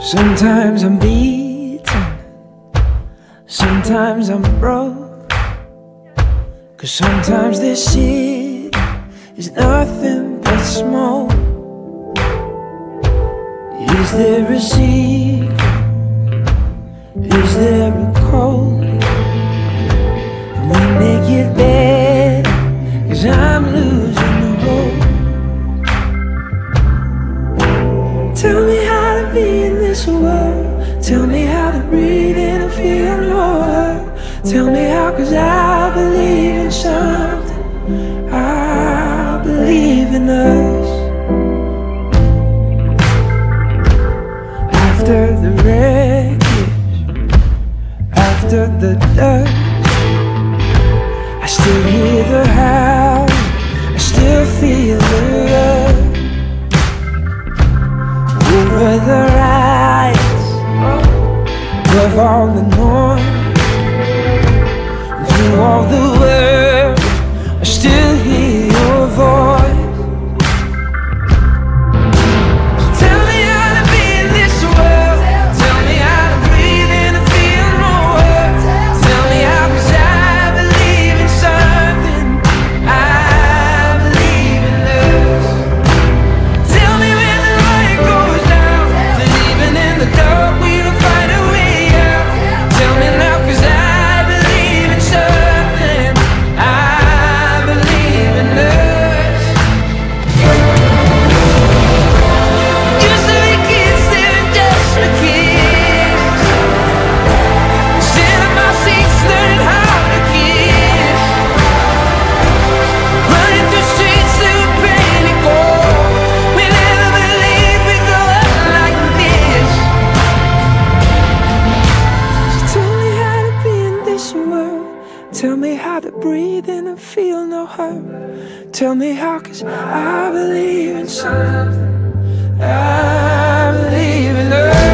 Sometimes I'm beaten, sometimes I'm broke, 'cause sometimes this shit is nothing but smoke. Is there a secret? Is there a code? And we make it better, 'cause I'm losing the hope. Tell me how to be in this world. Tell me how to breathe in and feel no hurt. Tell me how, 'cause I believe in something. I believe in us. After the wreckage, after the dust, I still hear the howl, I still feel the rush. Over the rise, above all the noise, through all the words, I still hear your voice. So tell me how to be in this world. Tell me how to breathe in and feel no hurt. Tell me how, 'cause I believe in something. I believe in us. Tell me when the light goes down, that even in the dark we'll find a way out. Tell me now, 'cause I believe in something. I believe in us. Used to be kids living just for kids, sitting in my seats learning how to kiss, running through streets that were painted gold. We never believed we'd grow up like this. So tell me how to be in this world. Tell me how to breathe in and feel no hurt. Tell me how, 'cause I believe in something. I believe in us.